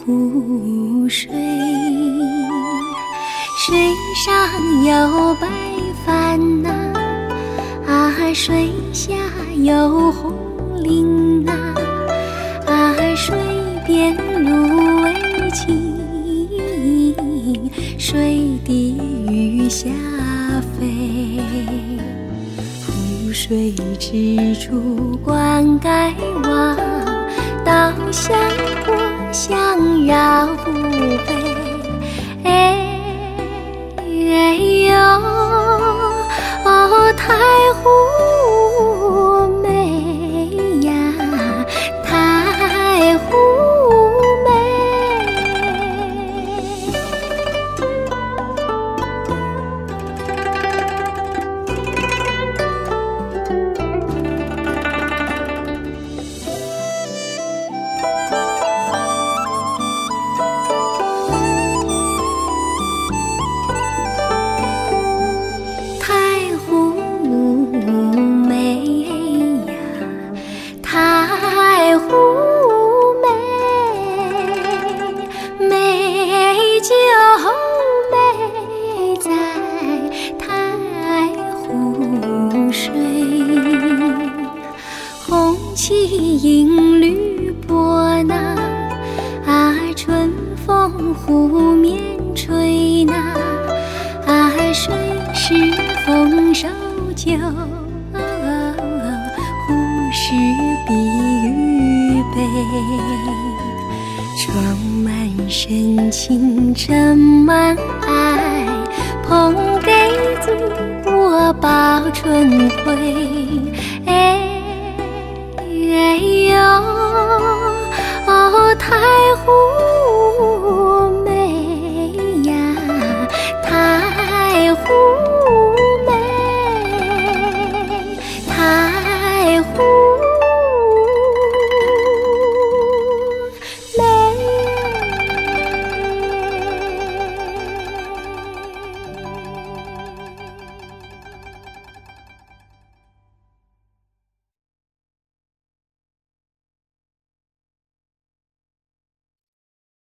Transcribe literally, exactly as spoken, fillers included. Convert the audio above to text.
湖水，水上有白帆呐、啊，水下有红菱呐、啊，水边芦苇青，水底鱼虾飞。湖水之处灌溉望，稻香过香绕飞。哎哎呦，哦，太湖美呀，太湖银缕波呐，啊，春风湖面吹呐，啊，水是丰收酒，湖是碧玉杯，装满深情，盛满爱，捧给祖国报春晖。哎哎呦，哦，太